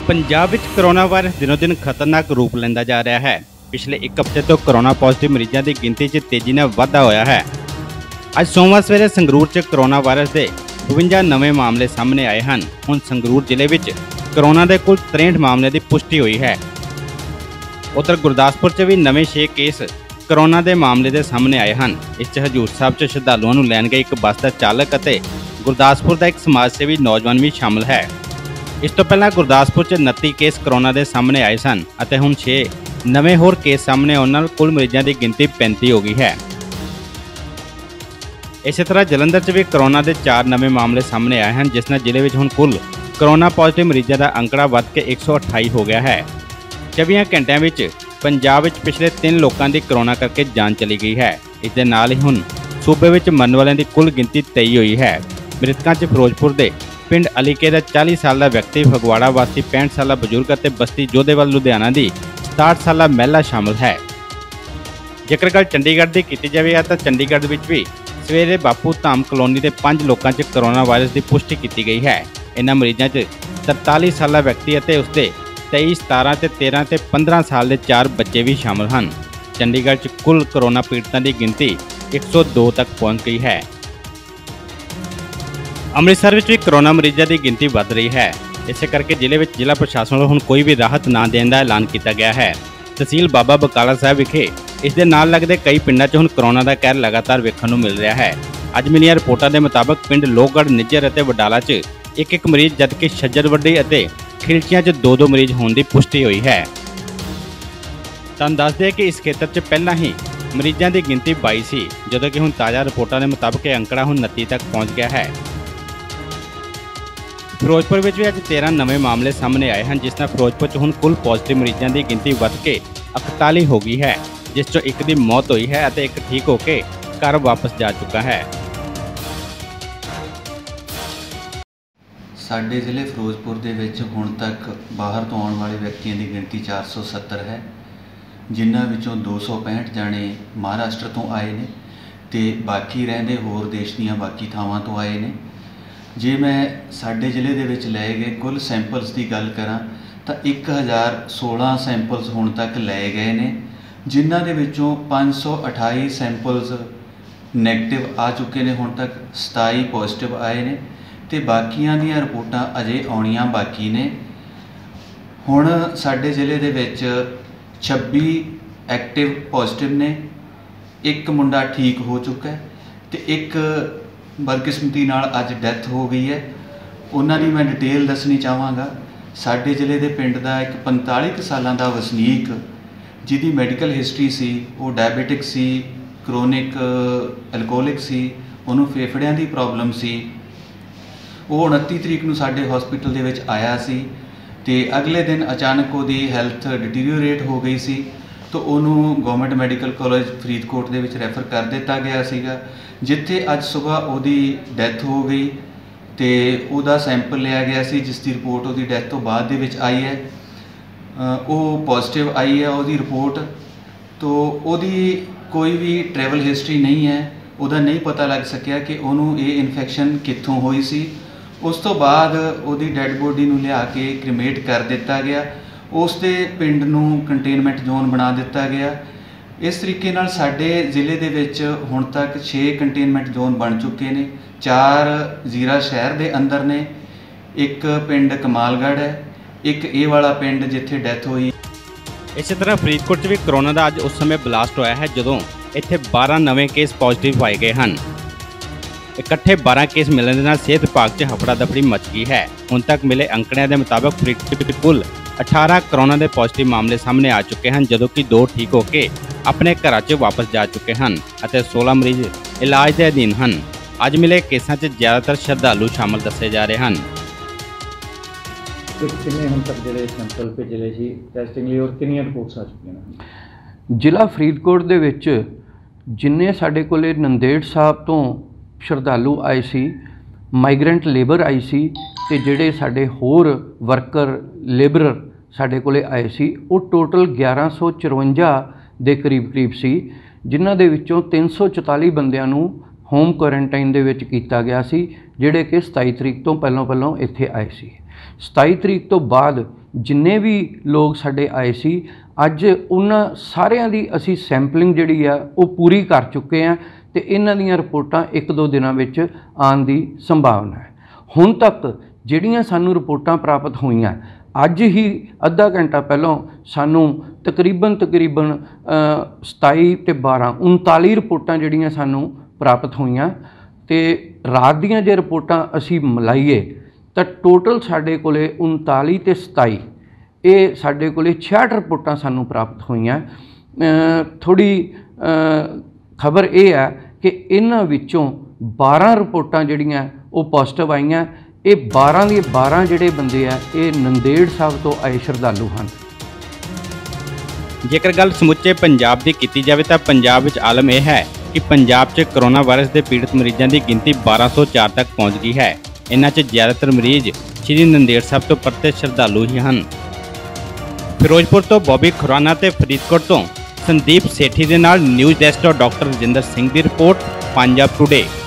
पंजाब विच corona virus दिनों दिन खतरनाक रूप लैंदा जा रहा है। पिछले एक हफ्ते तो कोरोना पॉजिटिव मरीजों की गिनती च तेजी नाल वाधा होया है। अज सोमवार सवेरे संगरूर च कोरोना वायरस के 52 नवे मामले सामने आए हैं। हुण संगरूर जिले में कोरोना के कुल 63 मामलों की पुष्टि हुई है। उधर गुरदासपुर च भी नवे 6 केस कोरोना के मामले के सामने आए हैं। इस च हजूर साहब च श्रद्धालुओं को लैन गए एक बस का चालक और गुरदासपुर का एक समाज सेवी नौजवान भी शामिल है। इस तो पहला गुरदासपुर च 29 केस कोरोना के सामने आए सन और हुण 6 नवे होर केस सामने आने नाल कुल मरीजों की गिनती 35 हो गई है। इस तरह जलंधर च भी कोरोना के 4 नवे मामले सामने आए हैं, जिस नाल जिले में हुण कुल कोरोना पॉजिटिव मरीजों का अंकड़ा बढ़ के 128 हो गया है। 24 घंटिया में पंजाब में पिछले 3 लोगों की कोरोना करके जान चली गई है। इस दे नाल ही हुण सूबे में मरन वालों की कुल गिनती 23 हुई है। मृतकों च फिरोजपुर के पिंड अलीके का 40 साल का व्यक्ति, फगवाड़ा वासी 65 साल बजुर्ग और बस्ती जोधेवाल लुधियाना की 67 साल महिला शामिल है। जेकर गल चंडीगढ़ की की जाए तो चंडीगढ़ में भी सवेरे बापू धाम कलोनी के 5 लोगों च कोरोना वायरस की पुष्टि की गई है। इन्होंने मरीजों च 43 साल व्यक्ति और उसके 23, 17, 13 ते 15 साल के 4 बच्चे भी शामिल हैं। चंडीगढ़ च कुल कोरोना पीड़ितों की गिनती 102 तक पहुँच गई है। अमृतसर में भी कोरोना मरीजों की गिनती बढ़ रही है। इस करके जिले में जिला प्रशासन वालों कोई भी राहत ना देने का ऐलान किया गया है। तहसील बाबा बकाला साहब विखे इस दे नाल लगते कई पिंडों में हुण कोरोना का कहर लगातार वेखण नूं मिल रहा है। अज मिलिया रिपोर्टां के मुताबिक पिंड लोहगढ़, निज्जर और वडाला च एक मरीज, जबकि छज्जरवड्डी और खिलचियां च 2-2 मरीज होने की पुष्टि हुई है। तुहानूं दस दें कि इस खेत्र च पहला ही मरीजों की गिनती 22 सी, जदों कि हुण ताज़ा रिपोर्टां के मुताबिक अंकड़ा हुण 29 तक पहुँच गया है। फिरोजपुर में भी अज 13 नवे मामले सामने आए हैं, जिस नाल फिरोजपुर च हुण कुल पॉजिटिव मरीजों की गिनती बढ़ के 41 हो गई है, जिस चों एक की मौत हुई है और एक ठीक होकर घर वापस जा चुका है। साडे जिले फिरोजपुर दे विच हुण तक बाहर तो आने वाले व्यक्तियों की गिनती 470 है, जिन्हां विचों 265 जाने महाराष्ट्र तो आए ने ते बाकी रहिंदे होर देश दीयां बाकी थावां तो आए ने। जे मैं साडे जिले दे विच लए गए कुल सैंपल्स की गल करां तां 1016 सैंपल्स हुण तक लए गए ने, जिन्हां दे विचों 528 सैंपल्स नैगेटिव आ चुके ने। हुण तक 27 पॉजिटिव आए ने ते बाकियां दीयां रिपोर्टां अजे आउणियां बाकी ने। हुण साडे जिले दे विच 26 एक्टिव पॉजिटिव ने, एक मुंडा ठीक हो चुका है ते एक बदकिस्मती नाल अज डैथ हो गई है। उन्हां दी मैं डिटेल दसनी चाहांगा। साडे जिले दे पिंड दा एक 45 सालां दा वसनीक, जिहदी मैडिकल हिस्टरी सी, वो डायबिटिक सी, क्रोनिक एल्कोहलिक सी, उन्होंने फेफड़ियां दी प्रॉब्लम सी। वो 29 तरीक नूं साडे हॉस्पिटल दे विच आया सी ते अगले दिन अचानक उहदी हैल्थ डिटीरियोरेट हो गई सी, तो उन्होंने गवर्नमेंट मैडिकल कॉलेज फरीदकोट दे विच रैफर कर दिता गया सीगा, जिथे अज सुबह उहदी डैथ हो गई ते उहदा सैंपल लिया गया सी, जिसकी रिपोर्ट उहदी डैथ तो बाद दे विच आई है। वो पॉजिटिव आई है उहदी रिपोर्ट, तो उहदी कोई भी ट्रैवल हिस्टरी नहीं है, उहदा नहीं पता लग सकिया कि उन्होंने ये इन्फेक्शन कित्थों हुई सी। उस तो बाद उहदी डैड बॉडी नूं लिया के क्रीमेट कर दिता गया, उसके पिंड नूं कंटेनमेंट जोन बना दिता गया। इस तरीके नाल साडे जिले दे विच हुण तक 6 कंटेनमेंट जोन बन चुके ने। 4 जीरा शहर दे अंदर ने, एक पिंड कमालगढ़ है, एक ये वाला पिंड जिथे डैथ हुई। इस तरह फरीदकोट च भी कोरोना का अज उस समय ब्लास्ट होया है जदों इत्थे 12 नवे केस पॉजिटिव पाए गए हैं। इकट्ठे 12 केस मिलने के नाल सेहत विभाग च हफड़ा दफड़ी मच गई है। हुण तक मिले अंकड़ियां के मुताबिक फरीदकोट कुल 18 कोरोना के पॉजिटिव मामले सामने आ चुके हैं, जदों कि 2 ठीक होकर अपने घरां च वापस जा चुके हैं और 16 मरीज इलाज के अधीन हैं। अज मिले केसां च ज़्यादातर श्रद्धालु शामिल दसे जा रहे हैं। कितने हम तक जिले सैंपल भेजे सी टैसटिंग लिए और कितनी रिपोर्ट्स आ चुकी हैं? जिला फरीदकोट दे विच जिन्ने साडे कोले नंदेड़ साहब तो श्रद्धालु आए सी, माइग्रेंट लेबर आई सी ते जिहड़े साडे होर वर्कर लेबरर साडे कोले आए सी, वो टोटल 1154 दे करीब सी, जिन्हां दे विचों 344 बंदियां नूं होम क्वारंटाइन दे विच कीता गया सी, जिहड़े कि 27 तरीक तो पहलों इत्थे आए सी। 27 ਤਰੀਕ ਤੋਂ ਬਾਅਦ ਜਿੰਨੇ ਵੀ ਲੋਕ ਸਾਡੇ ਆਏ ਸੀ ਅੱਜ ਉਹਨਾਂ ਸਾਰਿਆਂ ਦੀ ਅਸੀਂ ਸੈਂਪਲਿੰਗ ਜਿਹੜੀ ਆ ਉਹ ਪੂਰੀ ਕਰ ਚੁੱਕੇ ਆ ਤੇ ਇਹਨਾਂ ਦੀਆਂ ਰਿਪੋਰਟਾਂ 1-2 ਦਿਨਾਂ ਵਿੱਚ ਆਉਣ ਦੀ ਸੰਭਾਵਨਾ ਹੈ। ਹੁਣ ਤੱਕ ਜਿਹੜੀਆਂ ਸਾਨੂੰ ਰਿਪੋਰਟਾਂ ਪ੍ਰਾਪਤ ਹੋਈਆਂ, ਅੱਜ ਹੀ ਅੱਧਾ ਘੰਟਾ ਪਹਿਲਾਂ ਸਾਨੂੰ ਤਕਰੀਬਨ 27 ਤੇ 12 39 ਰਿਪੋਰਟਾਂ ਜਿਹੜੀਆਂ ਸਾਨੂੰ ਪ੍ਰਾਪਤ ਹੋਈਆਂ ਤੇ ਰਾਤ ਦੀਆਂ ਜੇ ਰਿਪੋਰਟਾਂ ਅਸੀਂ ਮਿਲਾਈਏ ਤਾਂ ਟੋਟਲ ਸਾਡੇ ਕੋਲੇ 39 ਤੇ 27 ਇਹ ਸਾਡੇ ਕੋਲੇ 66 ਰਿਪੋਰਟਾਂ ਸਾਨੂੰ ਪ੍ਰਾਪਤ ਹੋਈਆਂ। ਥੋੜੀ ਖਬਰ ਇਹ ਹੈ ਕਿ ਇਹਨਾਂ ਵਿੱਚੋਂ 12 ਰਿਪੋਰਟਾਂ ਜਿਹੜੀਆਂ ਉਹ ਪੋਜ਼ਿਟਿਵ ਆਈਆਂ। ਇਹ 12 ਦੇ 12 ਜਿਹੜੇ ਬੰਦੇ ਆ ਇਹ ਨੰਦੇੜ ਸਾਹਿਬ ਤੋਂ ਆਏ ਸ਼ਰਧਾਲੂ ਹਨ। ਜੇਕਰ ਗੱਲ ਸਮੁੱਚੇ ਪੰਜਾਬ ਦੀ ਕੀਤੀ ਜਾਵੇ ਤਾਂ ਪੰਜਾਬ ਵਿੱਚ ਆਲਮ ਇਹ ਹੈ ਕਿ ਪੰਜਾਬ 'ਚ ਕਰੋਨਾ ਵਾਇਰਸ ਦੇ ਪੀੜਤ ਮਰੀਜ਼ਾਂ ਦੀ ਗਿਣਤੀ 1204 ਤੱਕ ਪਹੁੰਚ ਗਈ ਹੈ। ਇਨ੍ਹਾਂ 'ਚ ਜ਼ਿਆਦਾਤਰ ਮਰੀਜ਼ ਸ਼੍ਰੀ ਨੰਦੇੜ ਸਾਹਿਬ ਤੋਂ ਪਰਤੇ ਸ਼ਰਧਾਲੂ ਹੀ ਹਨ। ਫਿਰੋਜ਼ਪੁਰ ਤੋਂ ਬੋਬੀ ਖੁਰਾਨਾ ਤੇ ਫਰੀਦਕੋਟ ਤੋਂ ਸੰਦੀਪ ਸੇਠੀ ਦੇ ਨਾਲ ਨਿਊਜ਼ ਡੈਸਕ ਤੋਂ ਡਾਕਟਰ ਰਜਿੰਦਰ ਸਿੰਘ ਦੀ ਰਿਪੋਰਟ, ਪੰਜਾਬ ਟੁਡੇ।